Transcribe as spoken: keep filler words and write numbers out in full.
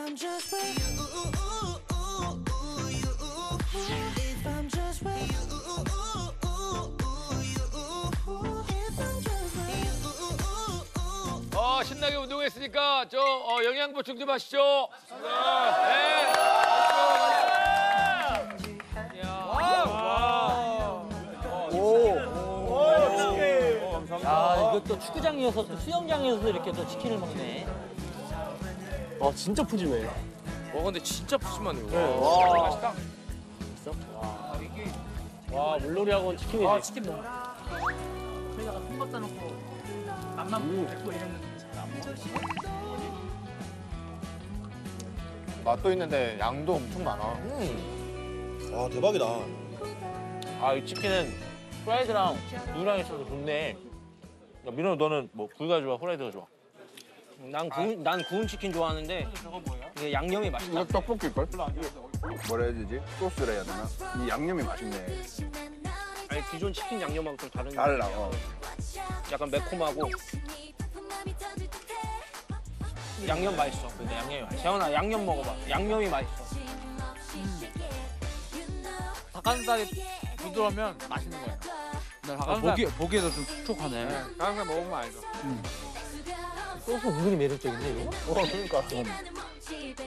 I'm just with you, if I'm just with you, if I'm just with you. 어, 신나게 운동했으니까 저 어, 영양 보충 좀 하시죠. 네. 아, 이것도 축구장이어서 또 수영장에서도 이렇게 또 치킨을 먹네. 아 진짜 푸짐해. 와 근데 진짜 푸짐하네요. 네. 와 맛있다. 와 물놀이 학원 치킨이지. 아, 치킨 먹어. 저희가 큰 거 싸놓고 맛만 먹고 이랬는데 맛도 있는데 양도 엄청 많아. 와 대박이다. 아 이 치킨은 프라이드랑 누랑 있어서 좋네. 야, 민호 너는 뭐 구이가 좋아, 후라이드가 좋아? 난 구운, 난 구운 치킨 좋아하는데 이게 양념이 맛있다. 이거 떡볶이걸? 뭐라 해야 되지? 소스를 해야 되나? 이 양념이 맛있네. 아니 기존 치킨 양념하고 좀 다른. 달라. 어. 약간 매콤하고. 양념 맛있어. 근데 양념이 맛있어. 재현아 양념 먹어봐. 양념이 맛있어. 닭가슴살이 부드러우면 맛있는 거예요. 닭가슴살 보기, 보기에도 좀 촉촉하네. 닭가슴살 먹으면 알죠. 소스 은근히 매력적인데 이거? 어 그러니까.